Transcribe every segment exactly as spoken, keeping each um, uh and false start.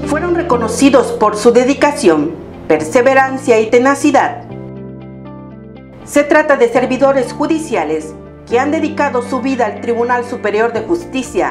fueron reconocidos por su dedicación, perseverancia y tenacidad. Se trata de servidores judiciales que han dedicado su vida al Tribunal Superior de Justicia.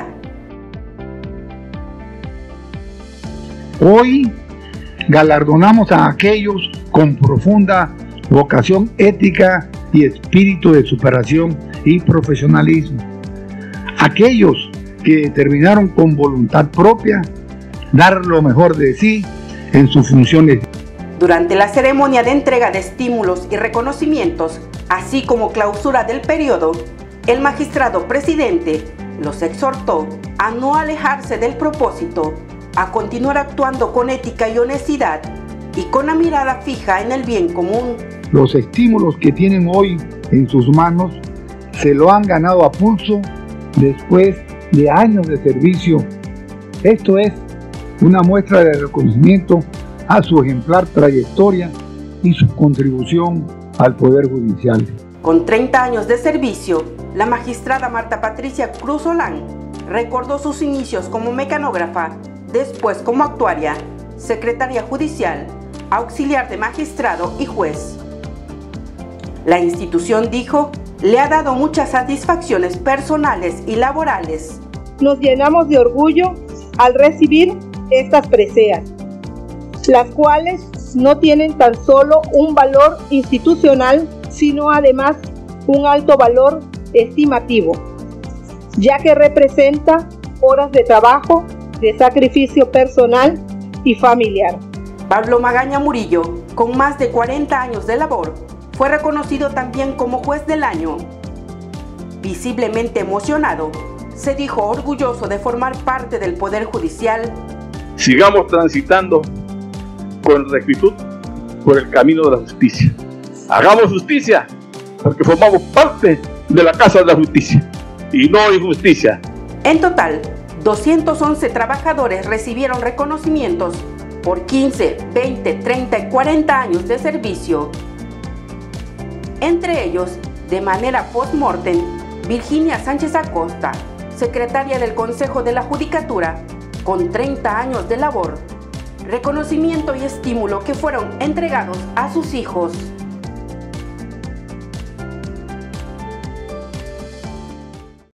Hoy galardonamos a aquellos con profunda vocación ética y espíritu de superación y profesionalismo. Aquellos que determinaron con voluntad propia dar lo mejor de sí en sus funciones. Durante la ceremonia de entrega de estímulos y reconocimientos, así como clausura del periodo, el magistrado presidente los exhortó a no alejarse del propósito, a continuar actuando con ética y honestidad y con la mirada fija en el bien común. Los estímulos que tienen hoy en sus manos se lo han ganado a pulso después de años de servicio. Esto es una muestra de reconocimiento a su ejemplar trayectoria y su contribución al Poder Judicial. Con treinta años de servicio, la magistrada Marta Patricia Cruz Olán recordó sus inicios como mecanógrafa, después como actuaria, secretaria judicial, auxiliar de magistrado y juez. La institución, dijo, le ha dado muchas satisfacciones personales y laborales. Nos llenamos de orgullo al recibir estas preseas, las cuales no tienen tan solo un valor institucional, sino además un alto valor estimativo, ya que representa horas de trabajo, de sacrificio personal y familiar. Pablo Magaña Murillo, con más de cuarenta años de labor, fue reconocido también como juez del año. Visiblemente emocionado, se dijo orgulloso de formar parte del Poder Judicial. Sigamos transitando con rectitud por el camino de la justicia. Hagamos justicia, porque formamos parte de la Casa de la Justicia y no injusticia. En total, doscientos once trabajadores recibieron reconocimientos por quince, veinte, treinta y cuarenta años de servicio. Entre ellos, de manera post-mortem, Virginia Sánchez Acosta, secretaria del Consejo de la Judicatura, con treinta años de labor, reconocimiento y estímulo que fueron entregados a sus hijos.